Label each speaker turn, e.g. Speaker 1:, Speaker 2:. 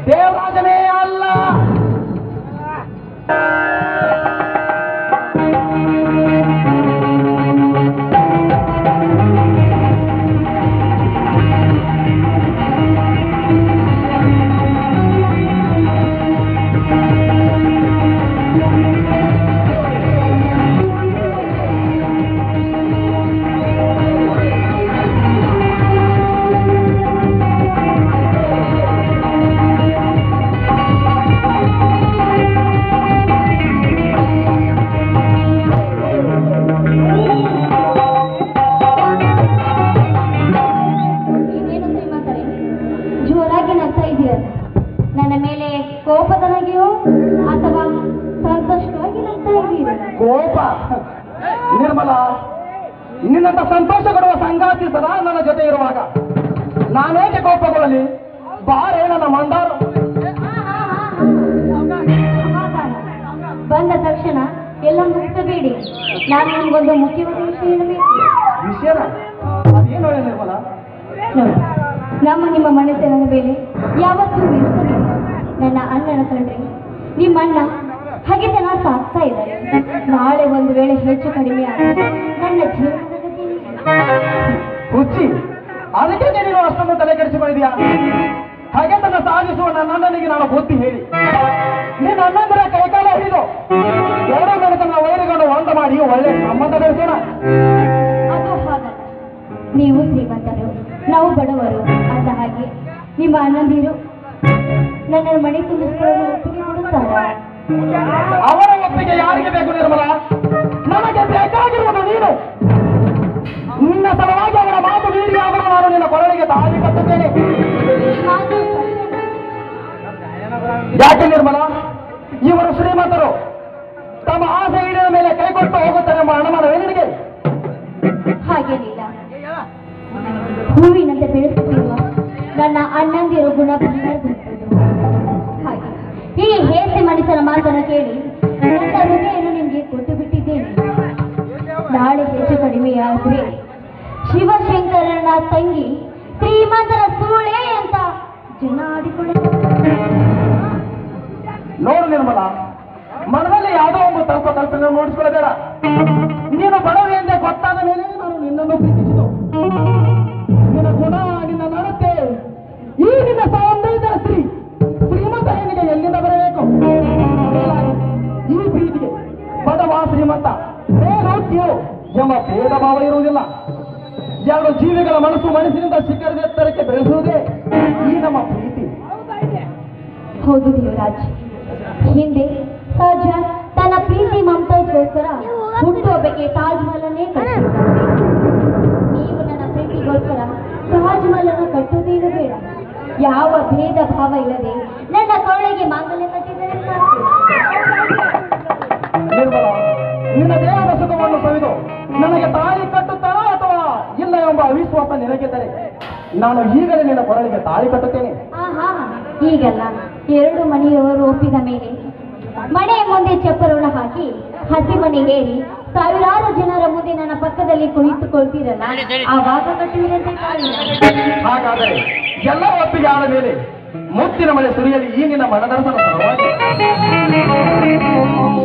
Speaker 1: ದೇವರಾಜನೇ ಅಲ್ಲ.
Speaker 2: ನನ್ನ ಮೇಲೆ ಕೋಪದೊಳಗೆಯೋ ಅಥವಾ ಸಂತೋಷವಾಗಿ ನಗ್ತಾ ಇದ್ದೀರಾ?
Speaker 1: ಕೋಪ ನಿರ್ಮಲ, ನಿನ್ನಂತ ಸಂತೋಷ ಕೊಡುವ ಸಂಗಾತಿ ಸದಾ ನನ್ನ ಜೊತೆ ಇರುವಾಗ ನಾನೇಕೆ ಕೋಪಗೊಳ್ಳಲಿ? ಬಾರೇ ನನ್ನ ಮಂದಾರ.
Speaker 2: ಬಂದ ತಕ್ಷಣ ಎಲ್ಲ ಮುಗಿಸಬೇಡಿ, ನಾನು ನಿಮ್ಗೊಂದು ಮುಖ್ಯವಾದ ವಿಷಯ ಹೇಳಬೇಕು.
Speaker 1: ವಿಷಯನ ಅದೇನು ಹೇಳಿ ನಿರ್ಮಲ?
Speaker 2: ನಮ್ಮ ನಿಮ್ಮ ಮನಸ್ಸಿನ ಮೇಲೆ ಯಾವತ್ತೂ ನಿಲ್ಲಿಸಲಿಲ್ಲ. ನನ್ನ ಅಣ್ಣನ ಕಂಡ್ರೆ ನಿಮ್ಮ ಅಣ್ಣ ಹಗೆತನ ಸಾಕ್ತಾ ಇದ್ದಾರೆ. ನಾಳೆ ಒಂದು ವೇಳೆ ಹೆಚ್ಚು ಕಡಿಮೆ ಆದರೆ ನನ್ನ ಜೀವನದ ಗತಿ
Speaker 1: ಹುಚ್ಚಿ, ಅದಕ್ಕೆ ನೀನು ಅಷ್ಟೊಂದು ತಲೆ ಕೆಡಿಸಿಕೊಂಡಿದ್ಯಾ? ಹಗೆತನ ಸಾಧಿಸುವ ನನ್ನ ಅಣ್ಣನಿಗೆ ನಾನು ಬುದ್ಧಿ ಹೇಳಿ ನಿನ್ನ ಅಣ್ಣಂದಿರ ಕೈಕಾಲ ಹಿಡಿದು ಎರಡೂ ಮನೆತನ ವೈರಿಗಳನ್ನು ಒಂದ ಮಾಡಿ ಒಳ್ಳೆ ಸಂಬಂಧ ಬೆಳೆಸೋಣ.
Speaker 2: ಅದು ಹಾಗಲ್ಲ, ನೀವು ಶ್ರೀಮಂತರು, ನಾವು ಬಡವರು. ಅಂದ ಹಾಗೆ ನಿಮ್ಮ ಅಣ್ಣಂದಿರು ನನ್ನ ಮನೆ ತುಂಬಿಸಿಕೊಳ್ಳಲು ಒಪ್ಪಿಗೆ ಕೊಡುತ್ತಾರೆ.
Speaker 1: ಅವರ ಒಪ್ಪಿಗೆ ಯಾರಿಗೆ ಬೇಕು ನಿರ್ಮಲ? ನನಗೆ ಬೇಕಾಗಿರುವುದು ನೀನು. ನಿನ್ನ ಸಲುವಾಗಿ ಅವರ ಮಾತು ಮೀರಿಯಾದರೂ ನಾನು ನಿನ್ನ ಕೊರಳಿಗೆ ತಾಳಿ ಕಟ್ಟುತ್ತೇನೆ. ಯಾಕೆ ನಿರ್ಮಲ? ಇವರು ಶ್ರೀಮಂತರು, ತಮ್ಮ ಆಸೆ ಈಡಿನ ಮೇಲೆ ಕೈಗೊಟ್ಟು ಹೋಗುತ್ತಾರೆ ಎಂಬ ಅನುಮಾನವೇ ನಿನಗೆ?
Speaker 2: ಹಾಗೇನಿಲ್ಲ, ಹೂವಿನಂತೆ ಬೆಳೆಸುತ್ತಿರುವ ನನ್ನ ಅಣ್ಣಂದಿರು ಗುಣ ಬಂದದ್ದು. ಹಾಗೆ ಈ ಹೇಸಿ ಮನುಷ್ಯನ ಮಾತನ್ನು ಕೇಳಿ ನನ್ನ ಹೃದಯವನ್ನು ನಿಮಗೆ ಕೊಟ್ಟು ಬಿಟ್ಟಿದ್ದೇನೆ. ನಾಳೆ ಹೆಚ್ಚು ಕಡಿಮೆಯಾದರೆ ಶಿವಶಂಕರನ ತಂಗಿ ಶ್ರೀಮಂತರ ಸೂಳೆ ಅಂತ ಜನ ಆಡಿಕೊಳ್ಳುತ್ತಾರೆ.
Speaker 1: ನೋಡು ನಿರ್ಮಲ, ಮನದಲ್ಲಿ ಯಾವುದೋ ಒಂದು ತಲ್ಪ ಕಲ್ಪನೆ ನೋಡಿಸಿಕೊಳ್ಳಬೇಡ. ನೀನು ಬಡವೆ ಎಂದೇ ಗೊತ್ತಾದ ಮೇಲೆ ನಾನು ನಿನ್ನನ್ನು ಪ್ರೀತಿಸಿತು. ನಿನ್ನ ಗುಣ, ನಿನ್ನ ನಡತೆ, ಈ ನಿನ್ನ ಸೌಂದರ್ಯದ ಶ್ರೀಮಂತ ಹೆಣ್ಣಿಗೆ ಎಲ್ಲಿಂದ ಬರಬೇಕು? ಈ ಪ್ರೀತಿಗೆ ಬಡವ ಶ್ರೀಮಂತ ಬೇರೆ ಕೀಳು ಎಂಬ ಭೇದ ಭಾವ ಇರುವುದಿಲ್ಲ. ಎರಡು ಜೀವಿಗಳ ಮನಸ್ಸಿನಿಂದ ಶಿಖರದೆತ್ತರಕ್ಕೆ ಬೆಳೆಸುವುದೇ ಈ ನಮ್ಮ ಪ್ರೀತಿ.
Speaker 2: ಹೌದು ದೇವರಾಜ್, ಹಿಂದೆ ಸಹಜ ತನ್ನ ಪ್ರೀತಿ ಮಮತಾಗೋಸ್ಕರ ಹುಟ್ಟುಹಬ್ಬಕ್ಕೆ ತಾಜ್ ಮಹಲನ್ನೇ ಕಟ್ಟಿರುತ್ತಾರೆ. ನೀವು ನನ್ನ ಪ್ರೀತಿಗೋಸ್ಕರ ತಾಜ್ ಮಹಲನ್ನು ಕಟ್ಟುವುದೇನು ಬೇಡ. ಯಾವ ಭೇದ ಭಾವ ಇಲ್ಲದೆ ನನ್ನ ಕೊರಳಿಗೆ ಮಾಂಗಲ್ಯ ಕಟ್ಟಿದರೆ ಸಾಕು.
Speaker 1: ನಿರ್ಮಲ, ನಿನ್ನ ದೇಹದ ಸುಖವನ್ನು ಸವಿದು ನನಗೆ ತಾಳಿ ಕಟ್ಟುತ್ತಾನೋ ಅಥವಾ ಇಲ್ಲ ಎಂಬ ಅವಿಶ್ವಾಸ ನಿನಗಿದ್ದರೆ ನಾನು ಈಗಲೇ ನಿನ್ನ ಕೊರಳಿಗೆ ತಾಳಿ ಕಟ್ಟುತ್ತೇನೆ.
Speaker 2: ಈಗಲ್ಲ, ಎರಡು ಮನೆಯವರು ಒಪ್ಪಿದ ಮೇಲೆ ಮನೆಯ ಮುಂದೆ ಚಪ್ಪರವನ್ನು ಹಾಕಿ ಹಸಿ ಮನೆ ಏರಿ ಸಾವಿರಾರು ಜನರ ಮುಂದೆ ನನ್ನ ಪಕ್ಕದಲ್ಲಿ ಕುಳಿತುಕೊಳ್ತೀರಲ್ಲ, ಆವಾಗ ಕಟ್ಟುವಿರಂತೆ.
Speaker 1: ಹಾಗಾದರೆ ಎಲ್ಲ ಒಪ್ಪಿಗೆ ಆದ ಮೇಲೆ ಮುತ್ತಿನ ಮಳೆ ಸುರಿಯಲಿ ಈ ನಿನ್ನ ಮನದರ್ಶನ ಸಲುವಾಗಿ.